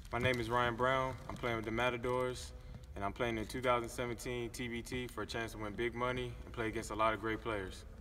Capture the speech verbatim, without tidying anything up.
My name is Rion Brown. I'm playing with the Matadors, and I'm playing in two thousand seventeen T B T for a chance to win big money and play against a lot of great players.